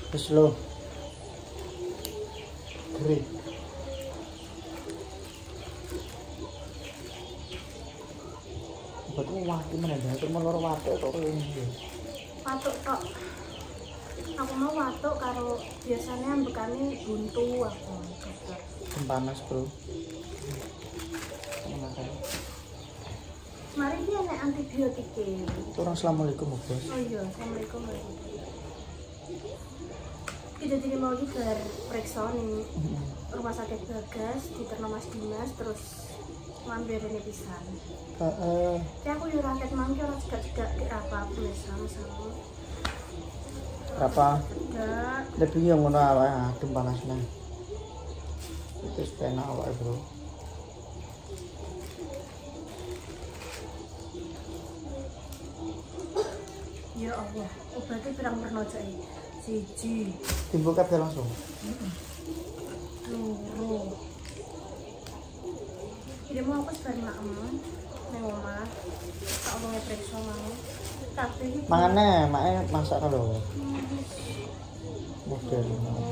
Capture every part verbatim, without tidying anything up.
Terus lo Geri betul waktu mana dah cuma loro watuk kok ini watuk tok aku mau watuk karo biasanya bekane buntu aku dokter panas bro makan mari dia nek antibiotik orang assalamualaikum bos oh iya assalamualaikum kita jadi mau juga periksa nih rumah sakit Bagas di Terno Mas Dimas terus mampir ini pisan. Heeh. Ya aku yo raket mangke ora juga-juga di apa aku wis sama-sama. Berapa? Enggak. Lebih yang ngono awake adem panasnya. Itu penak awake, Bro. Ya Allah, obatnya pirang pernah aja iki. Siji. Timbul kabeh langsung. Heeh. Loro. Ini mau aku sebar makmu neng omah. Tak omongnya periksa mau. Tapi iki mangane, make masak lho. Model.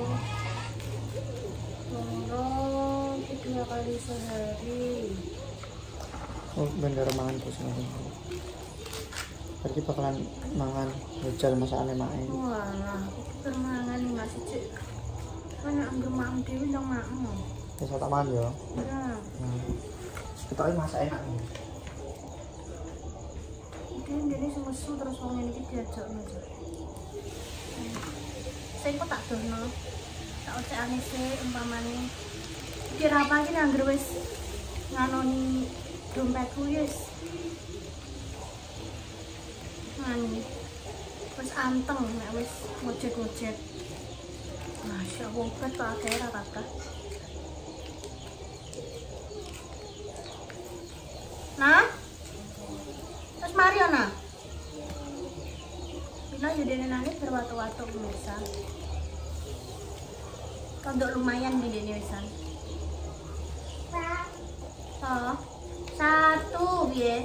Loro, dua kali sehari. Oh, bener mangan terus nanti. Pergi bakalan mangan ngejal masakane make. Wah, aku permangan nih masih cek. Mana ambil makmu dewi dong makmu. Wis tak mangan yo. Ya. Nah. Kita masak enak nih. Ini ini semesu terus wong ini diajak aja. Saya kok tak dono. Tak ocekane sih umpamane. Kira apa iki anggere wis nganoni dompetku wis. Mani. Wis anteng nek wis ngojek-ngojek. Masya Allah, ket tak akeh ra kakak. Nah, terus mari ana. Bila jadi nangis berwatu-watu pemirsa. Untuk lumayan di dene wisan. Oh, satu piye?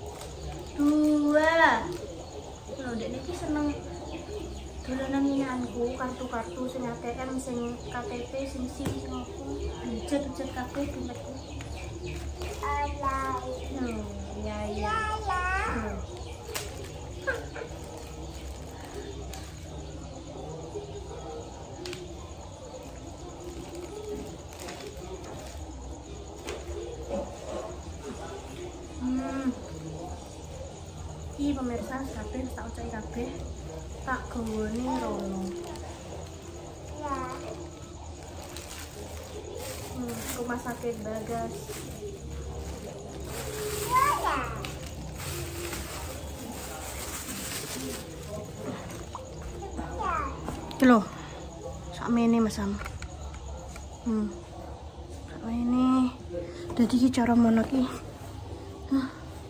Dua. Lho dek niki seneng dolanan minanku, kartu-kartu sing A T M, sing K T P, sing SIM, sing apa. Ujet-ujet kabeh dompetku. Allah. Hmm, ya ya. Hmm. Hmm. Iki pemirsa kabeh tak ucai kabeh. Tak gawone rono. Ya. Hmm, rumah sakit Bagas. Loh, sakmene Mas Sam. Hmm. Sakmene. Dadi iki cara mono ki. Hah.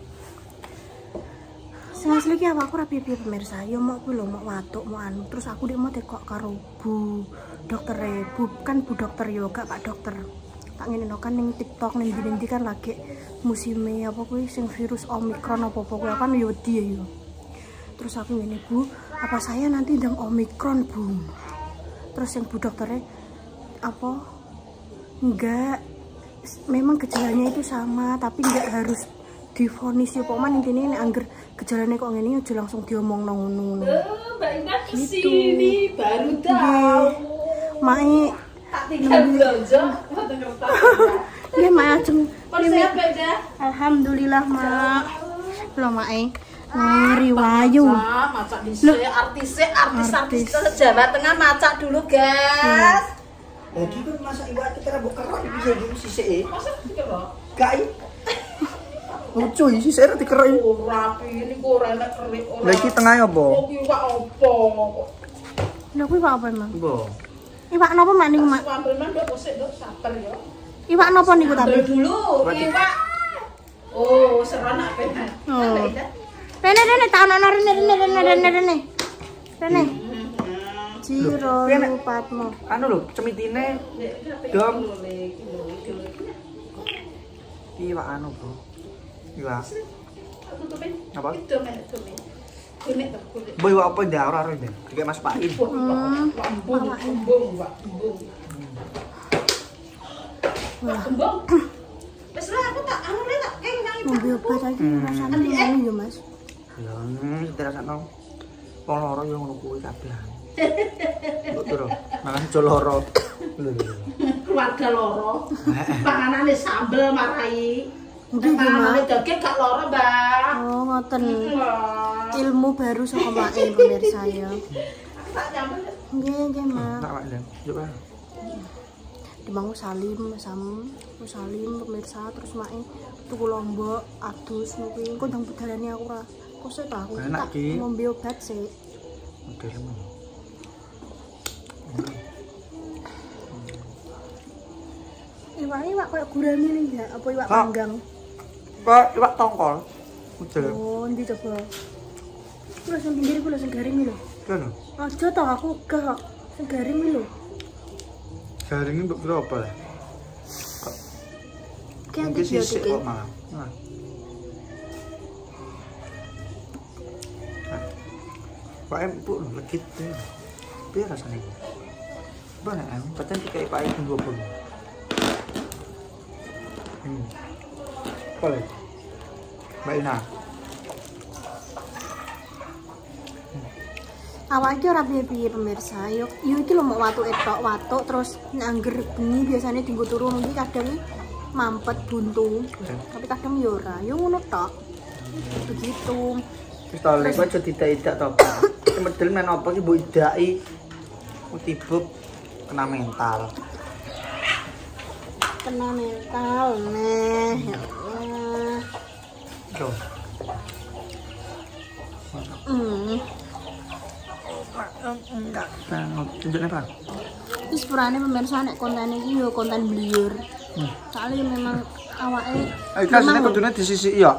Sing asli ki aku ora piye-piye pemirsa. Ya mau kuwi lho, mau watuk, mau anu. Terus aku dik mau tekok karo Bu doktere. Bu kan Bu dokter yo, gak Pak dokter. Tak ngene no kan ning TikTok ning ndi-ndi kan lagi musime apa kuwi sing virus Omicron apa-apa kuwi kan yo wedi ya. Terus aku ngene, Bu, apa saya nanti ndang Omicron, Bu? Terus yang Bu dokternya apa? Enggak, memang gejalanya itu sama, tapi enggak harus divonis ya, Pokman intinya ini angger gejalanya kok ngene aja langsung diomong ngono-ngono. Mbak Indah kesini baru tahu. Mae tak tinggal belanja, mboten ngerti. Iya, Mae ajeng. Persiap, Mbak Indah. Alhamdulillah, Mak. Lho, Mae. Ngeri wayu. Macak dhisik, artis artis-artis Jawa Tengah macak dulu, guys. Lagi kok masak iwak kita mbok kerok bisa iki sisike. Masak dikerok? Gak iki. Lucu iki sisike dikerok. Ora ini kok ora enak kerik ora. Lah iki tengah apa? Kok iwak opo? Lho kuwi iwak apa emang? Mbok. Iwak napa mak niku, Mak? Sambel men ndok sik ndok sabar ya. Iwak napa niku tapi? Dulu iwak. Oh, seru nak penak. Oh. Rene rene tak ana rene rene rene rene rene. Rene. Jiro lupatmu. Anu lho, cemitine dom. Iwak anu, Bro. Iwak. Tutupin. Apa? Dom enak dom. Kulit tuh, kulit. Boy wa apa ndak ora ndek. Dikek Mas Pain. Hmm. Kembung, kembung, Mbak, kembung. Kembung. Wes lah aku tak anu le tak eh nang Ngombe obat aja rasane ngono ya, Mas. Ya, dirasakno. Wong loro yo ngono kuwi kabeh. Mbok turu, mangan jo loro. Lho lho. keluarga loro. Panganane sambel marai. Nggih, Panganane daging gak loro, Mbak. Oh, ngoten. Ilmu baru saka Mae pemirsa ya. Tak nyambel. Nggih, nggih, Mak. Tak Mak Ndang. Coba. Dibangun salim sam, salim pemirsa terus Mae tuku lombok adus kuwi. Engko ndang budalane aku ora. Kok sik ta aku Enak, tak Ki. ngombe obat sik. Modelmu. Iwak iwak koyo gurame nih ya, apa iwak Kak. panggang? Kok iwak tongkol. Model. Oh, ndi coba. Kuwi sing pinggir kuwi sing garing iki lho. Kan. Aja to aku gah kok. Sing garing iki lho. Garing mbok kira apa lah? Ki Mungkin sisik antibiotik. kok malah. Nah. Pak empuk lho legit deh. Piye rasane iki? Bana em, paten dikai Pak Em dua puluh. Hmm. Boleh. Mbak Ina. Awak iki ora piye-piye pemirsa. Yo yo iki lho mok watu etok, watuk terus nek angger bengi biasane dienggo turu iki kadang mampet buntu. Tapi kadang yo ora. Yo ngono tok. Begitu. Wis ta lek aja didak-idak to, Pak. Medel men apa ki mbok idaki. Utibuk kena mental. Kena mental neh. Ya Allah. Tuh. Hmm. Enggak. Nah, tunjuknya Pak. Iki sepurane pemirsa nek konten iki yo konten bliur. Hmm. Soalnya memang awake Eh, kasine kudune disisiki ya.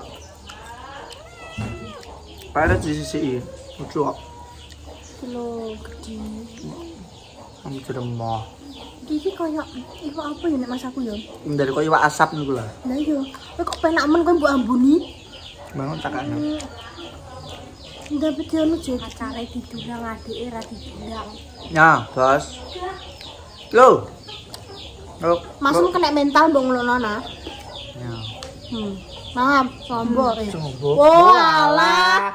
Pada disisiki. Lucu kok. kilo gede. Kamu ceremah. Iki koyo iwak apa ya nek mas aku ya? Dari kok iwak asap niku lah. Lah yo, kowe kok penak men kowe mbok ambuni. Bangun takane. Ndak betul lu jadi acare didulang adike ra didulang. Ya, Bos. Loh. Loh. Masmu kena mental mbok ngono nah. Ya. Hmm. Maaf, sombong. eh. Sombong. Oh, alah.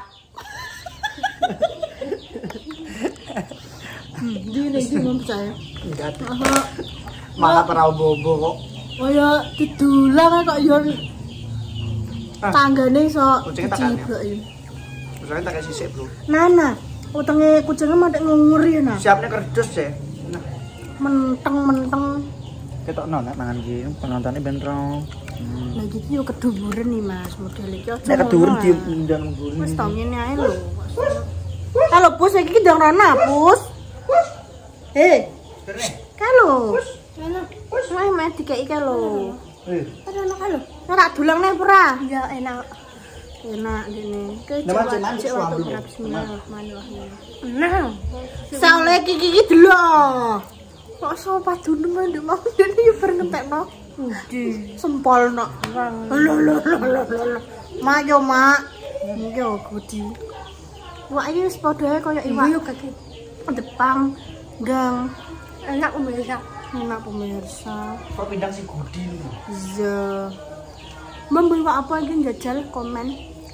Hmm, di nek iki mau percaya. Enggak. Aha. Malah pernah bobo kok. Oh ya didulang kok yo Ah. tanggane iso Kucingnya tak kan, ya? dijiblok ya. Misalnya tak kasih sisik, Bro. Nana, utenge kucingnya mandek nguri nah. Siapnya kerdus ya. Nah, Menteng-menteng. ketok no nek mangan iki penontonnya bentrong. Hmm. Lah iki yo keduburan nih Mas, model iki aja. Nek keduren ngono, di ah. undang ngguri. Wis tau ngene ae lho. Halo Pus, iki ndang rona Pus. Hei, kalau. Pus, main main dikeki kalau. Eh, Ada anak kalau. Ora dulang nek ora? Ya enak. Enak dene. Ke Nama Jawa cek manis, cek suami, waktu Bu. bismillahirrahmanirrahim. Nah. Saule iki iki delok. Kok sopa dunu mandek mau dene yo bar ngentekno. Ndi sempol nok. Lho lho lho lho lho. Mak yo mak. Yo Budi. Wah iki wis padha kaya iwak. Yo kaki. Depang gang. Enak pemirsa. Enak pemirsa. kok pindang si Gudi niku. Iya. Mbak iwak apa iki njajal komen.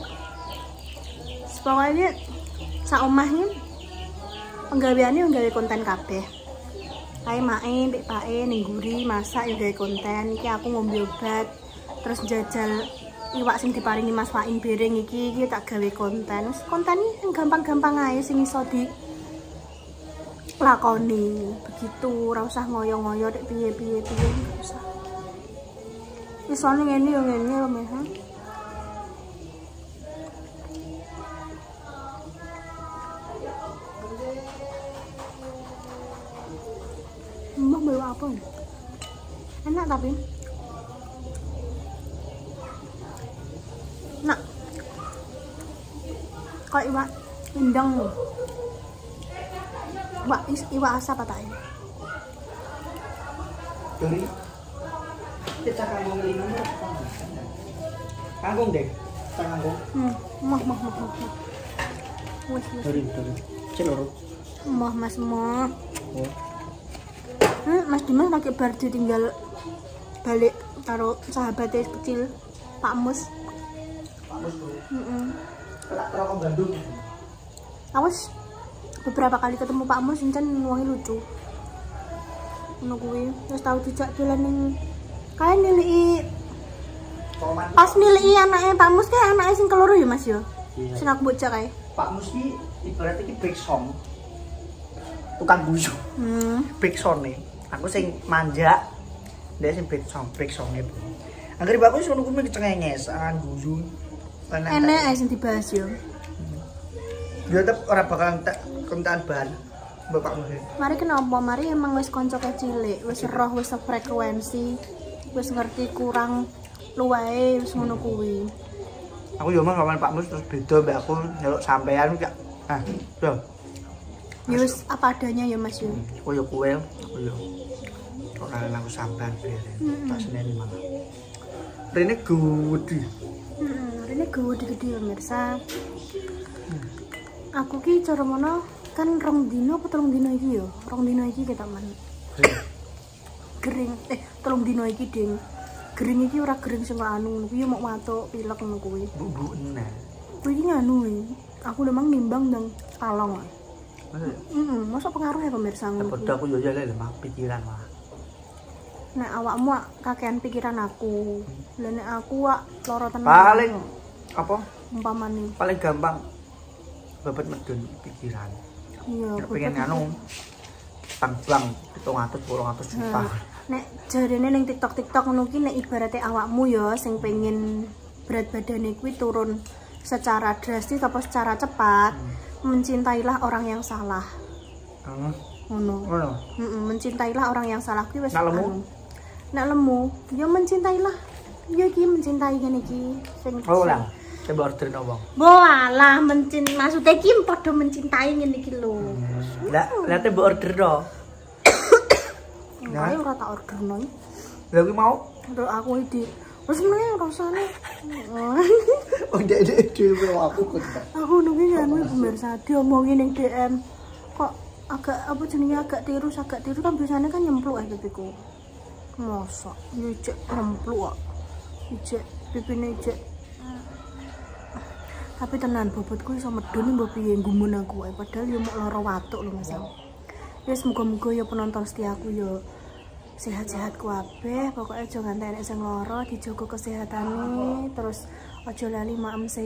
Pokoknya sak omahnya penggaweane nggawe konten kabeh. Kae mae mbek pake ning nguri masak yo gawe konten. Iki aku ngombe obat terus jajal iwak sing diparingi Mas Fain Bereng iki iki tak gawe konten. Konten sing gampang-gampang ae sing iso di lakoni. Begitu ora usah ngoyo-ngoyo nek piye-piye piye ora usah. Isone ngene yo ngene lho meh. Mbak bawa apa? Enak tapi. Nak. Kok iwak indang lho. Iwak iwak asap apa tak? Dari kita kangkung lima kangkung deh. Kita kangkung. Hmm, mah mah mah mah. Wes wes. Dari dari. Cek loro. Moh Mas moh. Oh. Hmm, Mas Dimas lagi bar ditinggal balik karo sahabatnya kecil Pak Mus. Pak Mus. Heeh. Kelak rokok Bandung. Awas beberapa kali ketemu Pak Mus encen wonge lucu. Ngono kuwi, terus tau dijak dolan ning kae niliki. Pas niliki anake Pak Mus kae anake sing keloro ya Mas ya. Iya. Sing aku bocah kae. Pak Mus ki ibarat iki break song. Tukang guyu. Hmm. Break song nih. Aku sing manja. Dia sing break song, break song itu. Angger Pak Mus ngono kuwi kecengenges, angan guyu. Enek ae sing dibahas yo. Dia tetep ora bakalan tak kontaan bahan Bapak Mus. Mari kenapa? Mari emang wis kanca cilik, wis roh, wis frekuensi, wis ngerti kurang luwae wis ngono kuwi. Aku yo mah kawan Pak Mus terus beda mbak aku nyeluk sampean gak. Ah, yo. Ya wis apa adanya ya Mas yo. Aku yo kowe, aku yo. Kok nang aku sampean beren. Tak seneni malah. Rene gede. Heeh, rene gede-gede pemirsa. Aku ki cara mono kan rong dino apa telung dino iki yo? Rong dino iki kita man. Gering eh telung dino iki ding. Gering iki ora gering sing anu, kuwi mok watuk pilek ngono kuwi. Bu-bu nah. Kuwi iki nganu iki. Aku memang nimbang nang kalong. Masa Heeh, masa pengaruh ya pemirsa ngono. padha aku yo ya lemah pikiran mah. Nek awakmu wak kakean pikiran aku. Lah nek aku wak loro tenan. Paling apa? Umpamane. Paling gampang babat medun pikiran. Iya, Nek pengen anu tang-tang tujuh ratus delapan ratus juta. Nek jarene ning TikTok-TikTok ngono ki nek ibarate awakmu ya sing pengen berat badane kuwi turun secara drastis atau secara cepat, hmm. mencintailah orang yang salah. Heeh. Ngono. Ngono. Heeh, mencintailah orang yang salah kuwi wis Nek lemu? anu. Nek lemu, ya mencintailah. Ya iki mencintai ngene iki sing Oh lah. Coba orderin apa? Walah, mencin maksudnya iki padha mencintai ngene iki lho. Lah, lah te mbok order do. Nah, ora tak orderno. Lah kuwi mau Untuk aku iki wis meneh rasane. oh ndek-ndek dhewe aku kok. Aku nunggu kan pemirsa diomongin ning D M. Kok agak apa jenenge agak tirus, agak tirus kan biasanya kan nyempluk ae pipiku. Mosok nyecek nyempluk kok. Ijek pipine ijek. Tapi tenan bobotku iso medun mbok piye gumun aku ae padahal yo mok lara watuk lho Mas. Ya semoga-moga ya penonton setiaku yo sehat-sehat kabeh, pokoknya aja nganti enek sing lara, dijogo kesehatane, terus aja lali maem sing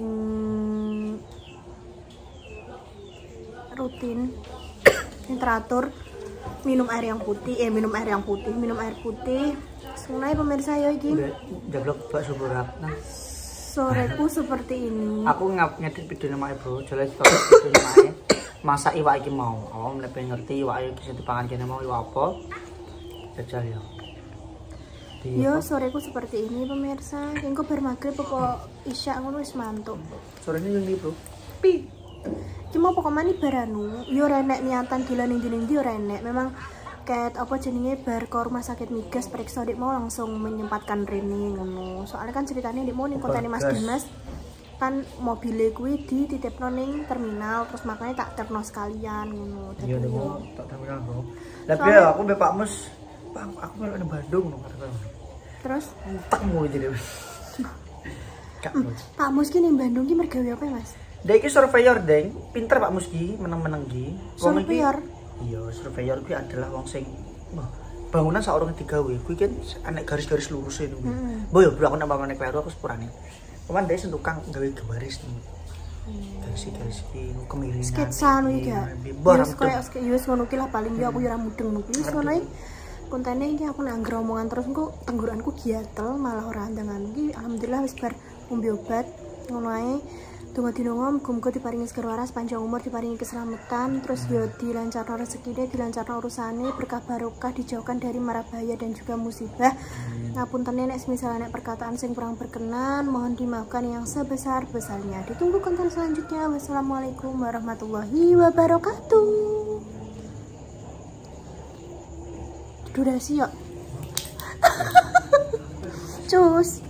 rutin sing teratur, minum air yang putih, eh minum air yang putih, minum air putih. Mulai pemirsa ya iki. Jablok bakso berat. Nah. Soreku seperti ini. Aku ngap ngedit videonya mae, Bro. Jelas tok videonya mae. Masak iwak iki mau. Awak mlebu ngerti iwak iki sing dipangan kene mau iwak apa. Jajal ya. Yo soreku seperti ini pemirsa. Engko bar magrib apa isya ngono wis mantuk. Sorene yang iki, Bro. Pi. Cuma pokoknya nih baranu. Yo ora enek niatan dolan ning ndi ora enek. Memang ket apa jenenge bar ke rumah sakit migas periksa dik mau langsung menyempatkan Rene ngono. Soalnya kan ceritanya dik mau ning kontane Mas Dimas kan mobilnya kuwi dititipno ning terminal terus makanya tak terno sekalian ngono. Dadi Iya, yo tak terminal, Bro. Lah piye aku mbek Pak Mus, Pak aku melok nang Bandung ngono kata-kata. terus Entek mulu jadi. Kak. Pak Mus ki ning Bandung ki mergawe apa ya, Mas? Dek iki surveyor, Deng. Pinter Pak Mus ki, meneng-meneng ki. Wong iki Surveyor. iya, surveyor kuwi adalah wong sing wah, bangunan saurung digawe kuwi kan enek garis-garis lurus itu. Heeh. Mbok yo bro aku nambah meneh kleru aku sepurane. Paman dhek sing tukang gawe garis nih. Garis-garis iki kemiringan. Sketsa ngono iki ya. Wis koyo wis ngono ki lah paling yo aku yo ora mudeng ngono ki. Wis ngono ae. Kontene iki aku nangger omongan terus engko tenggorokanku giatel malah ora andangan iki alhamdulillah wis bar ngombe obat ngono ae. Tunggu dinongo muga-muga diparingi segala waras, panjang umur, diparingi keselamatan, terus yo dilancarno rezekine, dilancarno urusane, berkah barokah, dijauhkan dari mara bahaya dan juga musibah. Ngapunten nek semisal nek perkataan sing kurang berkenan, mohon dimaafkan yang sebesar-besarnya. Ditunggu konten selanjutnya. Wassalamualaikum warahmatullahi wabarakatuh. Durasi yuk. Cus.